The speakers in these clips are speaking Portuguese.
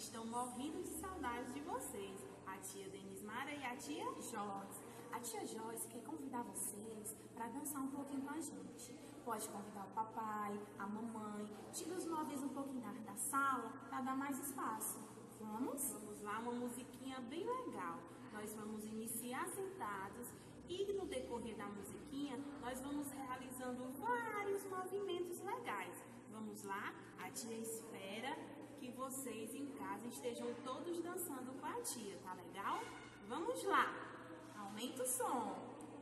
estão morrendo de saudades de vocês, a tia Denismara e a tia Joyce. A tia Joyce quer convidar vocês para dançar um pouquinho com a gente. Pode convidar o papai, a mamãe, tira os móveis um pouquinho da sala para dar mais espaço. Vamos? Vamos lá, uma musiquinha bem legal. Nós vamos iniciar sentados e no decorrer da musiquinha nós vamos realizando vários movimentos legais. Vamos lá? A tia espera que vocês em casa estejam todos dançando com a tia, tá legal? Vamos lá! Aumenta o som!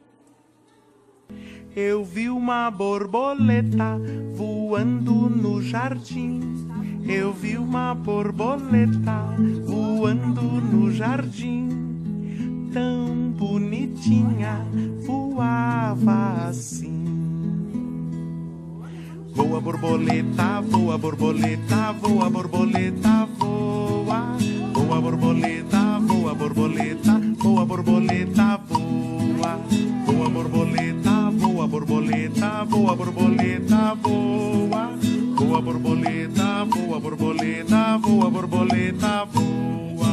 Eu vi uma borboleta voando no jardim. Eu vi uma borboleta voando no jardim. Tão bonitinha, voava assim. Voa borboleta, voa borboleta, voa borboleta, voa. Voa borboleta, voa borboleta, voa borboleta, voa. Voa borboleta, voa borboleta, voa borboleta, voa. Voa borboleta, voa borboleta, voa borboleta, voa.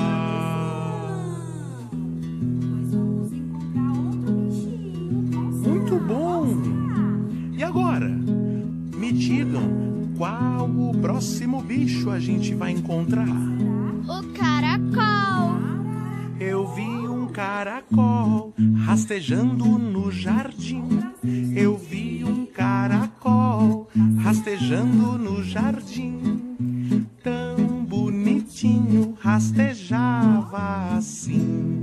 Muito bom! E agora? Me digam, qual o próximo bicho a gente vai encontrar? O caracol. Eu vi um caracol rastejando no jardim. Eu vi um caracol rastejando no jardim. Tão bonitinho, rastejava assim.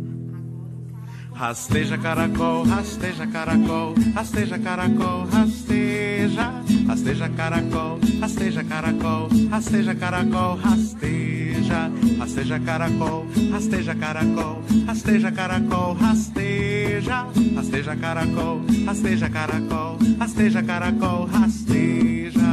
Rasteja caracol, rasteja caracol, rasteja caracol, rasteja. Rasteja caracol, rasteja caracol, rasteja caracol, rasteja. Rasteja caracol, rasteja caracol, rasteja caracol, rasteja. Rasteja caracol, rasteja caracol, rasteja caracol, rasteja.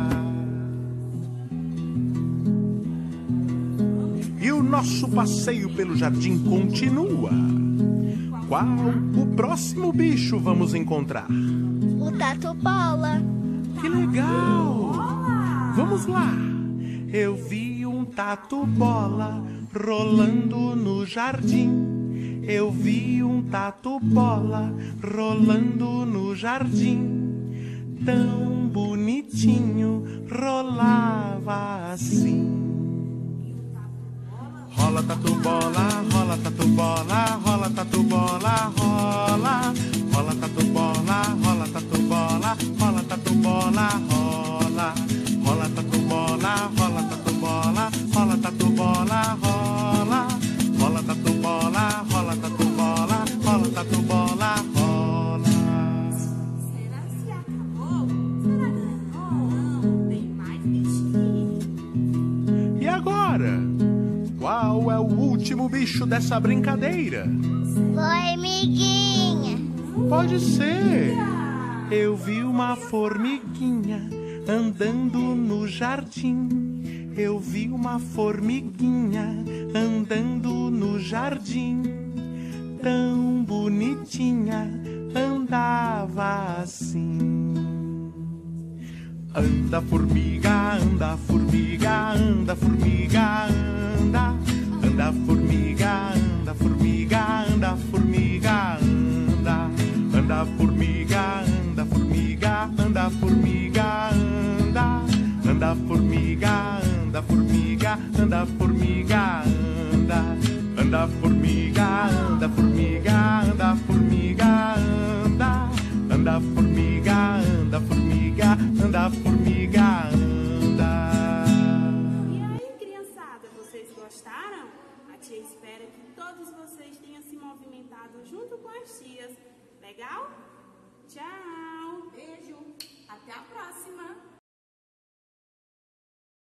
E o nosso passeio pelo jardim continua. Qual o próximo bicho vamos encontrar? O tatu-bola. Que legal! Vamos lá! Eu vi um tatu-bola rolando no jardim. Eu vi um tatu-bola rolando no jardim. Tão bonitinho, rolava assim. Rola tatu bola, rola tatu bola, rola tatu bola, rola. Rola tatu bola, rola tatu bola, rola tatu bola, rola. Rola tatu bola, rola tatu bola, rola tatu bola, rola. Rola tatu bola, rola tatu bola, rola tatu bola, rola. Será que acabou? Será que não? Tem mais bichinho? E agora? Qual é o último bicho dessa brincadeira? Formiguinha. Pode ser. Eu vi uma formiguinha andando no jardim. Eu vi uma formiguinha andando no jardim. Tão bonitinha, andava assim. Anda formiga, anda formiga, anda formiga, anda. Anda formiga, anda formiga, anda formiga, anda. Anda formiga, anda formiga, anda formiga, anda. Anda formiga, anda formiga, anda formiga, anda. Anda formiga, anda formiga, anda formiga, anda. Anda formiga, anda formiga, anda formiga, anda. E aí, criançada, vocês gostaram? A tia espera que todos vocês tenham se movimentado junto com as tias. Legal? Tchau! Beijo! Até a próxima!